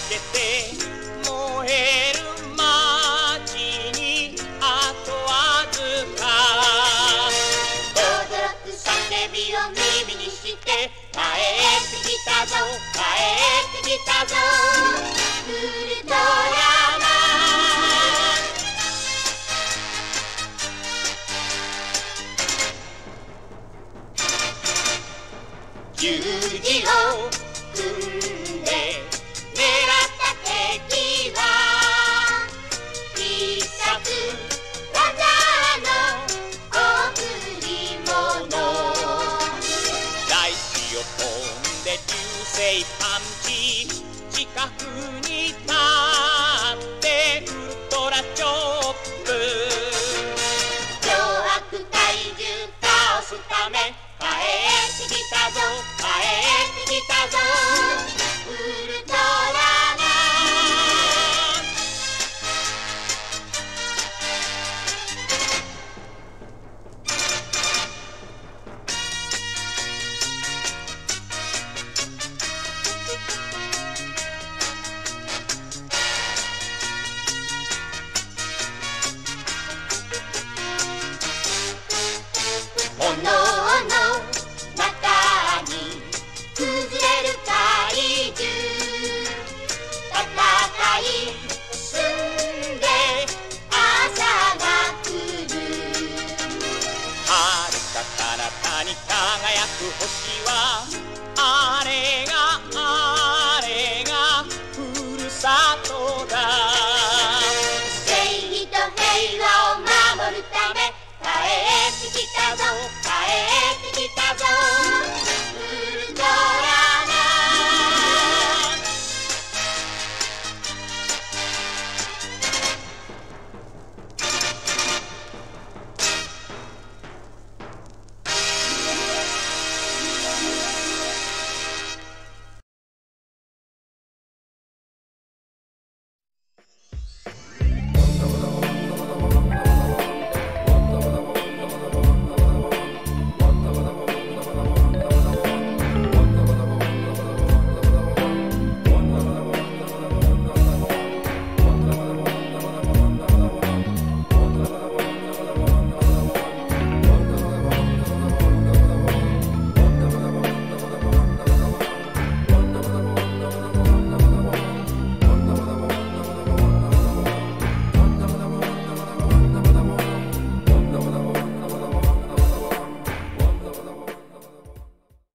けて燃える街にあとわずか驚く叫びを耳にして帰ってきたぞ帰ってきたぞウルトラマン十字を組んで狙った敵は必殺技の贈り物大地を飛んで流星パンチ近くに立ってウルトラチョップ凶悪怪獣倒すため帰ってきたぞ帰